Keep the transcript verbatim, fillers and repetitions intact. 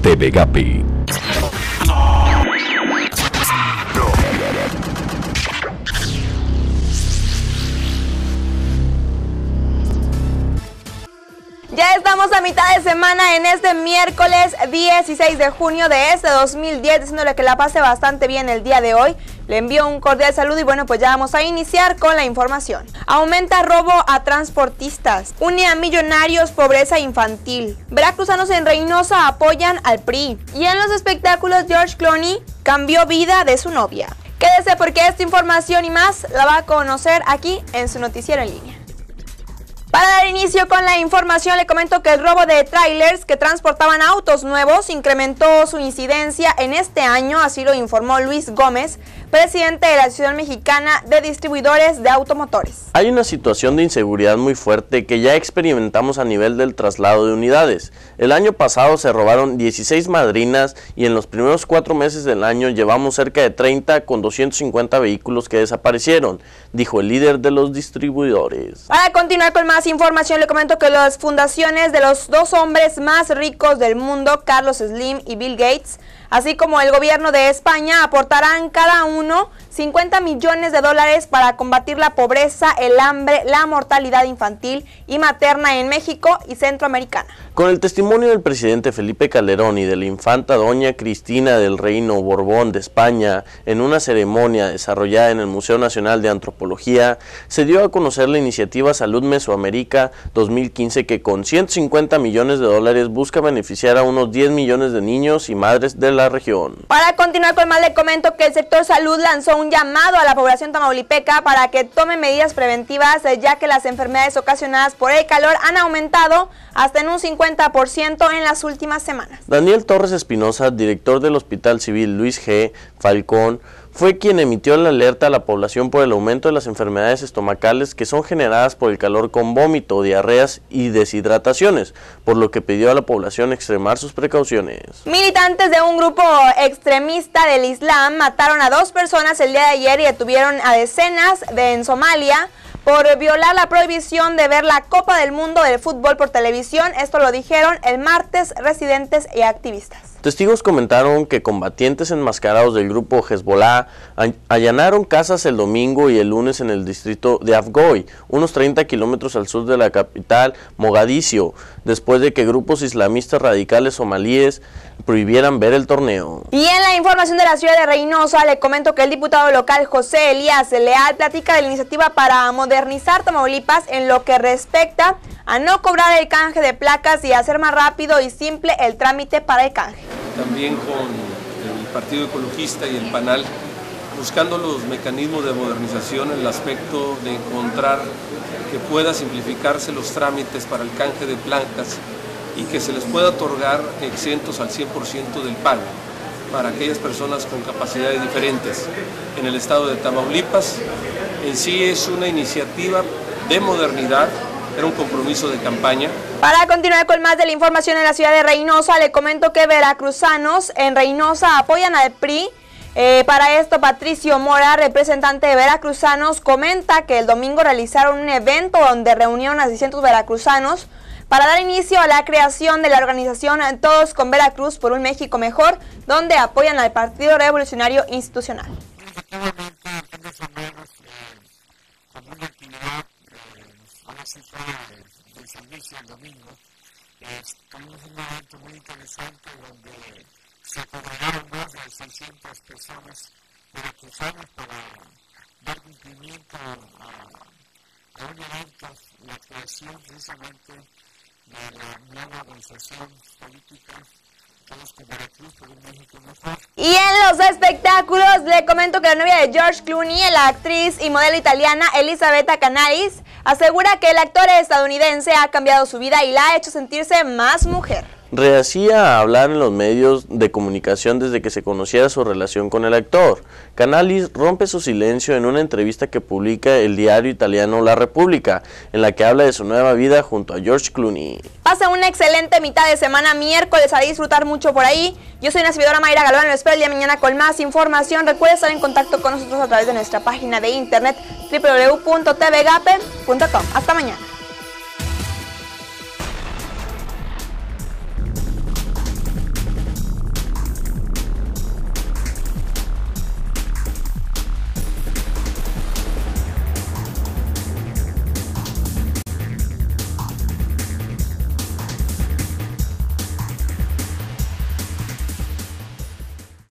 TVGAPI. Ya estamos a mitad de semana en este miércoles dieciséis de junio de este dos mil diez, diciéndole que la pase bastante bien el día de hoy. Le envío un cordial saludo y bueno, pues ya vamos a iniciar con la información. Aumenta robo a transportistas. Une a millonarios pobreza infantil. Veracruzanos en Reynosa apoyan al P R I. Y en los espectáculos, George Clooney cambió vida de su novia. Quédese porque esta información y más la va a conocer aquí en su noticiero en línea. Para dar inicio con la información, le comento que el robo de trailers que transportaban autos nuevos incrementó su incidencia en este año, así lo informó Luis Gómez, presidente de la Asociación Mexicana de Distribuidores de Automotores. Hay una situación de inseguridad muy fuerte que ya experimentamos a nivel del traslado de unidades. El año pasado se robaron dieciséis madrinas y en los primeros cuatro meses del año llevamos cerca de treinta con doscientos cincuenta vehículos que desaparecieron, dijo el líder de los distribuidores. Para continuar con más información, le comento que las fundaciones de los dos hombres más ricos del mundo, Carlos Slim y Bill Gates, así como el gobierno de España, aportarán cada uno cincuenta millones de dólares para combatir la pobreza, el hambre, la mortalidad infantil y materna en México y Centroamericana. Con el testimonio del presidente Felipe Calderón y de la infanta doña Cristina del Reino Borbón de España, en una ceremonia desarrollada en el Museo Nacional de Antropología, se dio a conocer la iniciativa Salud Mesoamérica dos mil quince que con ciento cincuenta millones de dólares busca beneficiar a unos diez millones de niños y madres de la región. Para continuar con más, le comento que el sector salud lanzó un llamado a la población tamaulipeca para que tome medidas preventivas, ya que las enfermedades ocasionadas por el calor han aumentado hasta en un cincuenta por ciento en las últimas semanas. Daniel Torres Espinosa, director del Hospital Civil Luis G. Falcón, fue quien emitió la alerta a la población por el aumento de las enfermedades estomacales que son generadas por el calor con vómito, diarreas y deshidrataciones, por lo que pidió a la población extremar sus precauciones. Militantes de un grupo extremista del Islam mataron a dos personas el día de ayer y detuvieron a decenas de en Somalia por violar la prohibición de ver la Copa del Mundo del fútbol por televisión. Esto lo dijeron el martes residentes y activistas. Testigos comentaron que combatientes enmascarados del grupo Hezbollah allanaron casas el domingo y el lunes en el distrito de Afgoy, unos treinta kilómetros al sur de la capital Mogadiscio, después de que grupos islamistas radicales somalíes prohibieran ver el torneo. Y en la información de la ciudad de Reynosa, le comento que el diputado local José Elías Leal platica de la iniciativa para modernizar Tamaulipas en lo que respecta a no cobrar el canje de placas y hacer más rápido y simple el trámite para el canje. También con el Partido Ecologista y el PANAL, buscando los mecanismos de modernización en el aspecto de encontrar que pueda simplificarse los trámites para el canje de placas y que se les pueda otorgar exentos al cien por ciento del pago para aquellas personas con capacidades diferentes. En el estado de Tamaulipas, en sí es una iniciativa de modernidad, era un compromiso de campaña. Para continuar con más de la información en la ciudad de Reynosa, le comento que veracruzanos en Reynosa apoyan al P R I. Eh, para esto, Patricio Mora, representante de veracruzanos, comenta que el domingo realizaron un evento donde reunieron a seiscientos veracruzanos para dar inicio a la creación de la organización Todos con Veracruz por un México Mejor, donde apoyan al Partido Revolucionario Institucional. Del servicio el domingo, eh, tuvimos un evento muy interesante donde se congregaron más de seiscientas personas veracruzanas para dar cumplimiento a, a un evento, la creación precisamente de la nueva organización política Todos con Veracruz por un México Mejor. Y en los espectáculos, le comento que la novia de George Clooney, la actriz y modelo italiana Elisabetta Canalis, asegura que el actor estadounidense ha cambiado su vida y la ha hecho sentirse más mujer. Rehacía a hablar en los medios de comunicación desde que se conociera su relación con el actor. Canalis rompe su silencio en una entrevista que publica el diario italiano La República, en la que habla de su nueva vida junto a George Clooney. Pasa una excelente mitad de semana, miércoles, a disfrutar mucho por ahí. Yo soy una servidora Mayra Galván, lo espero el día de mañana con más información. Recuerda estar en contacto con nosotros a través de nuestra página de internet doble u doble u doble u punto t v gape punto com. Hasta mañana.